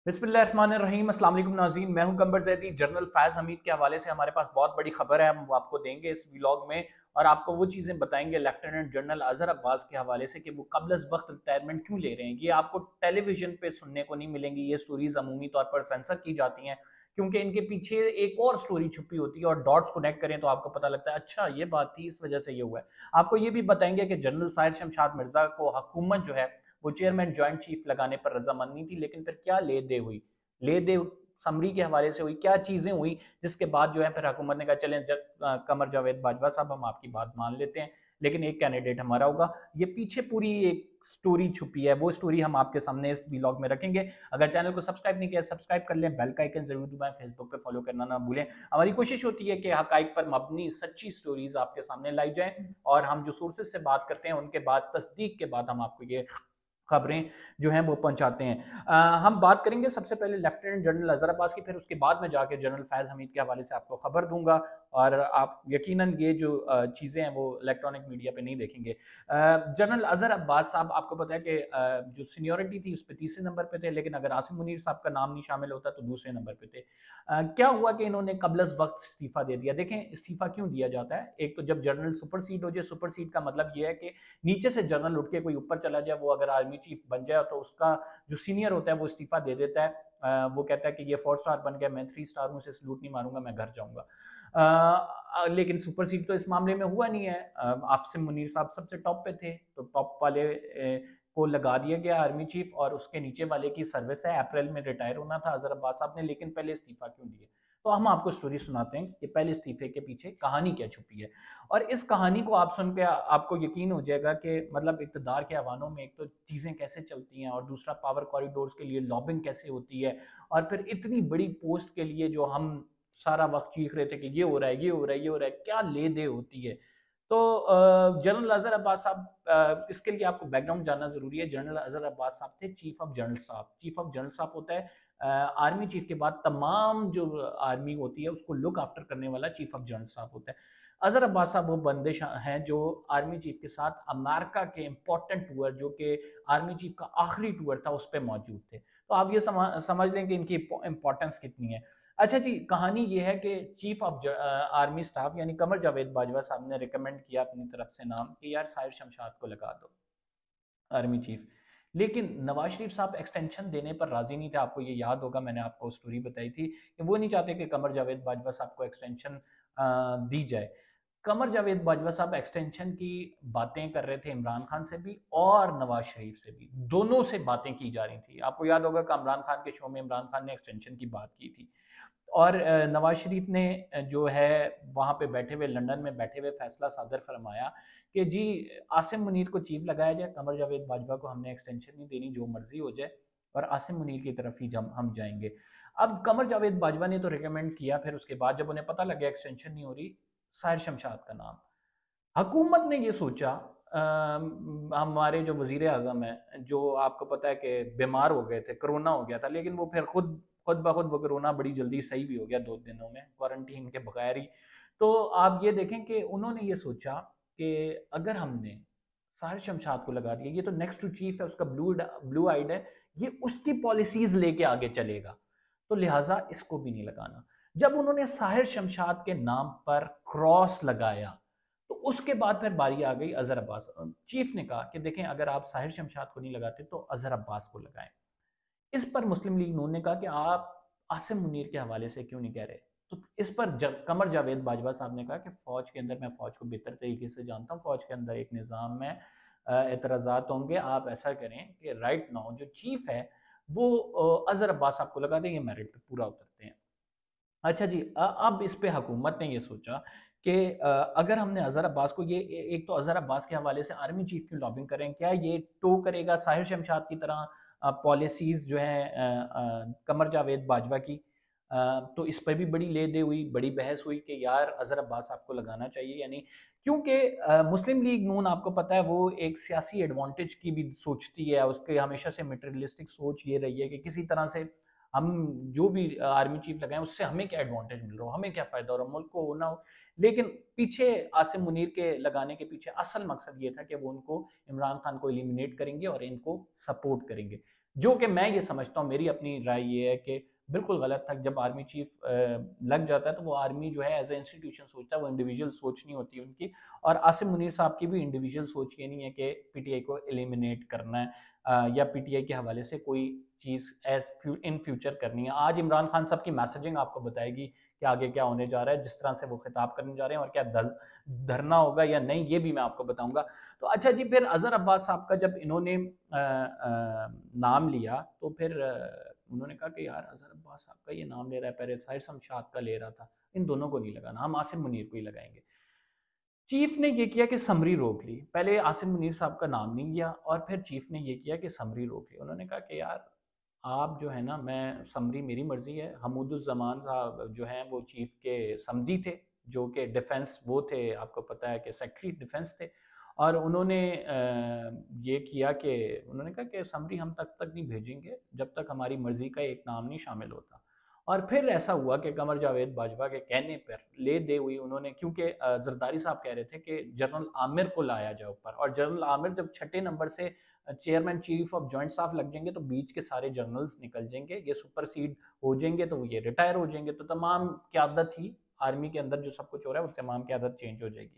बिस्मिल्लाहिर्रहमानिर्रहीम, अस्सलाम वालेकुम नाज़रीन। मैं हूं कंबर ज़ैदी। जनरल फैज़ हमीद के हवाले से हमारे पास बहुत बड़ी खबर है, हम वो आपको देंगे इस व्लॉग में और आपको वो चीज़ें बताएंगे लेफ्टिनेंट जनरल अज़हर अब्बास के हवाले से कि वो क़ब्ल वक्त रिटायरमेंट क्यों ले रहे हैं। ये आपको टेलीविजन पे सुनने को नहीं मिलेंगी, ये स्टोरीज़ अमूमी तौर पर सेंसर की जाती हैं क्योंकि इनके पीछे एक और स्टोरी छुपी होती है और डॉट्स कनेक्ट करें तो आपको पता लगता है अच्छा ये बात थी, इस वजह से ये हुआ है। आपको ये भी बताएंगे कि जनरल साहिर शमशाद मिर्ज़ा को हुकूमत जो है वो चेयरमैन जॉइंट चीफ लगाने पर रजामंद नहीं थी, लेकिन फिर क्या ले दे हुई, ले दे समरी के हवाले से हुई, क्या चीज़ें हुई जिसके बाद जो है फिर हुकूमत ने कहा चलें कमर जावेद बाजवा साहब हम आपकी बात मान लेते हैं, लेकिन एक कैंडिडेट हमारा होगा। ये पीछे पूरी एक स्टोरी छुपी है, वो स्टोरी हम आपके सामने इस व्लॉग में रखेंगे। अगर चैनल को सब्सक्राइब नहीं किया सब्सक्राइब कर लें, बेल का आइकन जरूर दबाएं, फेसबुक पे फॉलो करना ना भूलें। हमारी कोशिश होती है कि हकाइक पर मबनी सच्ची स्टोरीज आपके सामने लाई जाएं और हम जो सोर्सेज से बात करते हैं उनके बाद तस्दीक के बाद हम आपको ये खबरें जो हैं वो पहुंचाते हैं। हम बात करेंगे सबसे पहले लेफ्टिनेंट जनरल अज़हर अब्बास की, फिर उसके बाद में जाके जनरल फैज़ हमीद के हवाले से आपको खबर दूंगा और आप यकीनन ये जो चीज़ें हैं वो इलेक्ट्रॉनिक मीडिया पे नहीं देखेंगे। जनरल अज़हर अब्बास साहब आपको पता है कि जो सीनियरिटी थी उस पर तीसरे नंबर पे थे, लेकिन अगर आसिम मुनीर साहब का नाम नहीं शामिल होता तो दूसरे नंबर पे थे। क्या हुआ कि इन्होंने कबल वक्त इस्तीफ़ा दे दिया। देखें इस्तीफ़ा क्यों दिया जाता है, एक तो जब जनरल सुपरसीड हो जाए, सुपरसीड का मतलब ये है कि नीचे से जनरल उठ के कोई ऊपर चला जाए, वो अगर आर्मी चीफ बन जाए तो उसका जो सीनियर होता है वो इस्तीफा दे देता है। वो कहता है कि ये 4 स्टार बन गया, मैं 3 स्टार हूँ, इसे सलूट नहीं मारूंगा, मैं घर जाऊंगा। लेकिन सुपर सीट तो इस मामले में हुआ नहीं है। आसिम मुनीर साहब सबसे टॉप पे थे, तो टॉप वाले को लगा दिया गया आर्मी चीफ और उसके नीचे वाले की सर्विस है, अप्रैल में रिटायर होना था अजहर अब्बास साहब ने, लेकिन पहले इस्तीफा क्यों दिए। तो हम आपको स्टोरी सुनाते हैं कि पहले इस्तीफे के पीछे कहानी क्या छुपी है और इस कहानी को आप सुन के आपको यकीन हो जाएगा कि मतलब इक़्तिदार के ऐवानों में एक तो चीज़ें कैसे चलती हैं और दूसरा पावर कॉरिडोर्स के लिए लॉबिंग कैसे होती है और फिर इतनी बड़ी पोस्ट के लिए जो हम सारा वक्त चीख रहे थे कि ये हो रहा है, ये हो रहा है, ये हो रहा है, क्या ले दे होती है। तो जनरल अज़हर अब्बास साहब, इसके लिए आपको बैकग्राउंड जानना ज़रूरी है। जनरल अज़हर अब्बास साहब थे chief of general staff. Chief of general staff होता है आर्मी चीफ के बाद तमाम जो आर्मी होती है उसको लुक आफ्टर करने वाला चीफ ऑफ जनरल स्टाफ होता है। अज़हर अब्बास साहब वो बंदे हैं जो आर्मी चीफ के साथ अमेरिका के इंपॉर्टेंट टूर, जो कि आर्मी चीफ का आखिरी टूर था, उस पर मौजूद थे। तो आप ये समझ लें कि इनकी इंपॉर्टेंस कितनी है। अच्छा जी, कहानी ये है कि चीफ ऑफ आर्मी स्टाफ यानी कमर जावेद बाजवा साहब ने रिकमेंड किया अपनी तरफ से नाम कि यार साहिर शमशाद को लगा दो आर्मी चीफ। लेकिन नवाज शरीफ साहब एक्सटेंशन देने पर राजी नहीं थे। आपको ये याद होगा, मैंने आपको स्टोरी बताई थी कि वो नहीं चाहते कि कमर जावेद बाजवा साहब को एक्सटेंशन दी जाए। कमर जावेद बाजवा साहब एक्सटेंशन की बातें कर रहे थे इमरान खान से भी और नवाज शरीफ से भी, दोनों से बातें की जा रही थी। आपको याद होगा कि इमरान खान के शो में इमरान खान ने एक्सटेंशन की बात की थी और नवाज शरीफ ने जो है वहाँ पे बैठे हुए, लंदन में बैठे हुए फैसला सादर फरमाया कि जी आसिम मुनीर को चीफ लगाया जाए, कमर जावेद बाजवा को हमने एक्सटेंशन नहीं देनी, जो मर्जी हो जाए और आसिम मुनीर की तरफ ही हम जाएंगे। अब कमर जावेद बाजवा ने तो रिकमेंड किया, फिर उसके बाद जब उन्हें पता लगा एक्सटेंशन नहीं हो रही, साहिर शमशाद का नाम, हुकूमत ने ये सोचा, हमारे जो वजीर आजम है जो आपको पता है कि बीमार हो गए थे, कोरोना हो गया था, लेकिन वो फिर खुद खुद ब खुद वो कोरोना बड़ी जल्दी सही भी हो गया 2 दिनों में क्वारंटीन के बगैर ही। तो आप ये देखें कि उन्होंने ये सोचा कि अगर हमने साहिर शमशाद को लगा दिया, ये तो नेक्स्ट टू चीफ है, उसका ब्लू आइड है, ये उसकी पॉलिसीज लेके आगे चलेगा, तो लिहाजा इसको भी नहीं लगाना। जब उन्होंने साहिर शमशाद के नाम पर क्रॉस लगाया तो उसके बाद फिर बारी आ गई अजहर अब्बास। चीफ ने कहा कि देखें अगर आप साहिर शमशाद को नहीं लगाते तो अजहर अब्बास को लगाएं। इस पर मुस्लिम लीग नून ने कहा कि आप आसिम मुनीर के हवाले से क्यों नहीं कह रहे। तो इस पर कमर जावेद बाजवा साहब ने कहा कि फौज के अंदर, मैं फौज को बेहतर तरीके से जानता हूँ, फौज के अंदर एक निज़ाम में एतराज़ात होंगे, आप ऐसा करें कि राइट नाउ जो चीफ है वो अजहर अब्बास साहब को लगा दें, ये मेरिट पे पूरा उतरते हैं। अच्छा जी, अब इस पे हुकूमत ने ये सोचा कि अगर हमने अज़हर अब्बास को ये एक तो अज़हर अब्बास के हवाले से आर्मी चीफ की लॉबिंग करें, क्या ये टो करेगा साहिर शमशाद की तरह पॉलिसीज़ जो हैं कमर जावेद बाजवा की। तो इस पर भी बड़ी ले दे हुई, बड़ी बहस हुई कि यार अज़हर अब्बास आपको लगाना चाहिए या नहीं, क्योंकि मुस्लिम लीग नून आपको पता है वो एक सियासी एडवांटेज की भी सोचती है, उसके हमेशा से मटेरियलिस्टिक सोच ये रही है कि किसी तरह से हम जो भी आर्मी चीफ लगाएं उससे हमें क्या एडवांटेज मिल रहा हो, हमें क्या फ़ायदा हो रहा हो, मुल्क को होना हो। लेकिन पीछे आसिम मुनीर के लगाने के पीछे असल मकसद ये था कि वो उनको इमरान खान को एलिमिनेट करेंगे और इनको सपोर्ट करेंगे। जो कि मैं ये समझता हूँ, मेरी अपनी राय ये है कि बिल्कुल गलत था। जब आर्मी चीफ लग जाता है तो वो आर्मी जो है एज ए इंस्टीट्यूशन सोचता है, वो इंडिविजुअल सोच नहीं होती उनकी। और आसिम मुनीर साहब की भी इंडिविजुअल सोच ये नहीं है कि पीटीआई को एलिमिनेट करना है या पीटीआई के हवाले से कोई चीज़ एज इन फ्यूचर करनी है। आज इमरान खान साहब की मैसेजिंग आपको बताएगी कि आगे क्या होने जा रहा है, जिस तरह से वो खिताब करने जा रहे हैं, और क्या धरना होगा या नहीं, ये भी मैं आपको बताऊंगा। तो अच्छा जी, फिर अजहर अब्बास साहब का जब इन्होंने नाम लिया तो फिर उन्होंने कहा कि यार अजहर अब्बास साहब का ये नाम ले रहा है, पहले साहिर शमशाद का ले रहा था, इन दोनों को नहीं लगाना, हम आसिम मुनीर को ही लगाएंगे। चीफ ने ये किया कि समरी रोक ली, पहले आसिम मुनीर साहब का नाम नहीं लिया और फिर चीफ ने ये किया कि समरी रोक ली। उन्होंने कहा कि यार आप जो है ना, मैं समरी मेरी मर्जी है। हमूदुज़्ज़मान साहब जो हैं वो चीफ के समधी थे, जो कि डिफेंस वो थे, आपको पता है कि सेक्रेटरी डिफेंस थे। और उन्होंने ये किया कि उन्होंने कहा कि समरी हम तक नहीं भेजेंगे जब तक हमारी मर्जी का एक नाम नहीं शामिल होता। और फिर ऐसा हुआ कि कमर जावेद बाजवा के कहने पर ले दे हुई उन्होंने, क्योंकि जरदारी साहब कह रहे थे कि जनरल आमिर को लाया जाए ऊपर, और जनरल आमिर जब छठे नंबर से chairman chief of joint staff लग जाएंगे तो बीच के सारे जनरल्स निकल जाएंगे, ये सुपरसीड हो जाएंगे, तो ये रिटायर हो जाएंगे, तो तमाम क्यादत ही आर्मी के अंदर जो सब कुछ हो रहा है वो तमाम क्यादत चेंज हो जाएगी।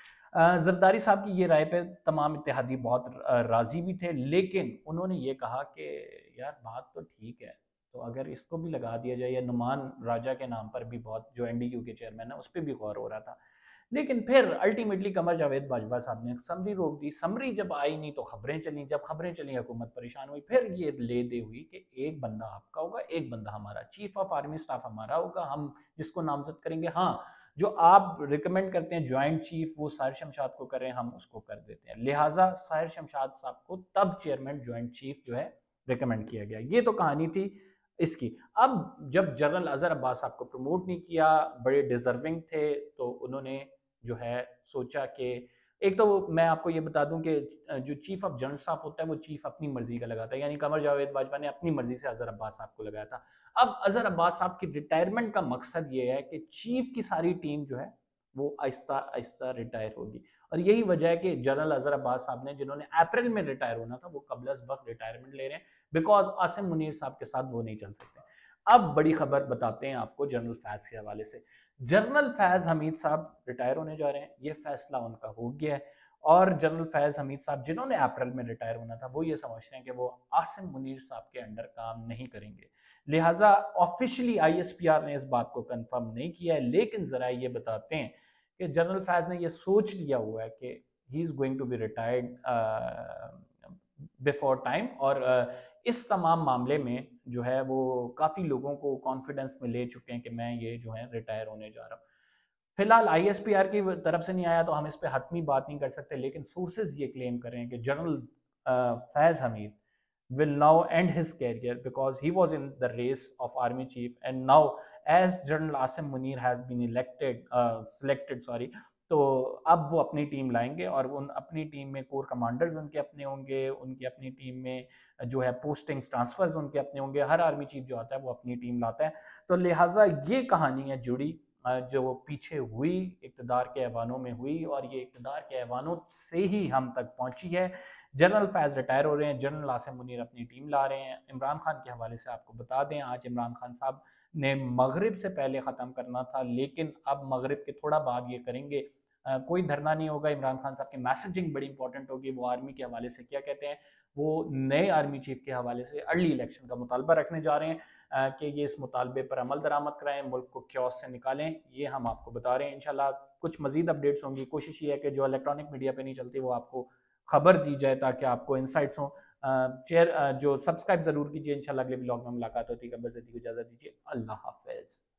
जरदारी साहब की ये राय पे तमाम इत्तेहादी बहुत राजी भी थे, लेकिन उन्होंने ये कहा कि यार बात तो ठीक है, तो अगर इसको भी लगा दिया जाए, या नुमान राजा के नाम पर भी बहुत, जो एनडीयू के चेयरमैन है, उस पर भी गौर हो रहा था। लेकिन फिर अल्टीमेटली कमर जावेद बाजवा साहब ने समरी रोक दी। समरी जब आई नहीं तो खबरें चली, जब खबरें चली हुकूमत परेशान हुई। फिर ये ले दे हुई कि एक बंदा आपका होगा, एक बंदा हमारा, चीफ ऑफ आर्मी स्टाफ हमारा होगा, हम जिसको नामजद करेंगे। हाँ, जो आप रिकमेंड करते हैं ज्वाइंट चीफ, वो साहिर शमशाद को करें, हम उसको कर देते हैं। लिहाजा साहिर शमशाद साहब को तब चेयरमैन ज्वाइंट चीफ जो है रिकमेंड किया गया। ये तो कहानी थी इसकी। अब जब जनरल अजहर अब्बास साहब को प्रमोट नहीं किया, बड़े डिजर्विंग थे, तो उन्होंने जो है सोचा कि एक तो मैं आपको ये बता दूं कि जो चीफ ऑफ जनरल स्टाफ होता है वो चीफ अपनी मर्जी का लगाता है, यानी कमर जावेद बाजवा ने अपनी मर्जी से अजहर अब्बास साहब को लगाया था। अब अजहर अब्बास साहब की रिटायरमेंट का मकसद ये है कि चीफ की सारी टीम जो है वो आहिस्ता आहिस्ता रिटायर होगी, और यही वजह है कि जनरल अजहर अब्बास साहब ने, जिन्होंने अप्रैल में रिटायर होना था, वो कबल वक्त रिटायरमेंट ले रहे हैं, बिकॉज आसिम मुनीर साहब के साथ वो नहीं चल सकते। अब बड़ी खबर बताते हैं आपको जनरल फैज के हवाले से। जनरल फैज हमीद साहब रिटायर होने जा रहे हैं, ये फैसला उनका हो गया है। और जनरल फैज हमीद साहब, जिन्होंने अप्रैल में रिटायर होना था, वो ये समझते हैं कि वो आसिम मुनीर साहब के अंडर काम नहीं करेंगे। लिहाजा ऑफिशियली आईएसपीआर ने इस बात को कंफर्म नहीं किया है, लेकिन जरा ये बताते हैं कि जनरल फैज ने ये सोच लिया हुआ है कि he is going to be retired before time. और इस तमाम मामले में जो है वो काफ़ी लोगों को कॉन्फिडेंस में ले चुके हैं कि मैं ये जो है रिटायर होने जा रहा हूँ। फिलहाल आईएसपीआर की तरफ से नहीं आया तो हम इस पर हतमी बात नहीं कर सकते, लेकिन सोर्सेज ये क्लेम कर रहे हैं कि General Faiz Hamid will now end his career because he was in the race of army chief, and now as General Asim Munir has been selected तो अब वो अपनी टीम लाएंगे, और उन अपनी टीम में कोर कमांडर्स उनके अपने होंगे, उनकी अपनी टीम में जो है पोस्टिंग्स ट्रांसफर्स उनके अपने होंगे। हर आर्मी चीफ जो आता है वो अपनी टीम लाता है। तो लिहाजा ये कहानी है जुड़ी जो पीछे हुई, इक़्तिदार के ऐवानों में हुई, और ये इक़्तिदार के ऐवानों से ही हम तक पहुंची है। जनरल फैज़ रिटायर हो रहे हैं, जनरल आसिम मुनीर अपनी टीम ला रहे हैं। इमरान खान के हवाले से आपको बता दें, आज इमरान खान साहब ने मगरिब से पहले ख़त्म करना था, लेकिन अब मगरिब के थोड़ा बाद ये करेंगे। कोई धरना नहीं होगा। इमरान खान साहब की मैसेजिंग बड़ी इंपॉर्टेंट होगी। वो आर्मी के हवाले से क्या कहते हैं, वो नए आर्मी चीफ के हवाले से अर्ली इलेक्शन का मुतालबा रखने जा रहे हैं कि ये इस मुतालबे पर अमल दरामद कराएं, मुल्क को क्योस से निकालें। ये हम आपको बता रहे हैं। इंशाल्लाह कुछ मजीद अपडेट्स होंगी। कोशिश ये है कि जो इलेक्ट्रॉनिक मीडिया पे नहीं चलती वो आपको खबर दी जाए, ताकि आपको इंसाइट्स हों। जो सब्सक्राइब जरूर कीजिए। इंशाल्लाह अगले ब्लॉग में मुलाकात होती है। कब इजाजत दीजिए। अल्लाह हाफिज।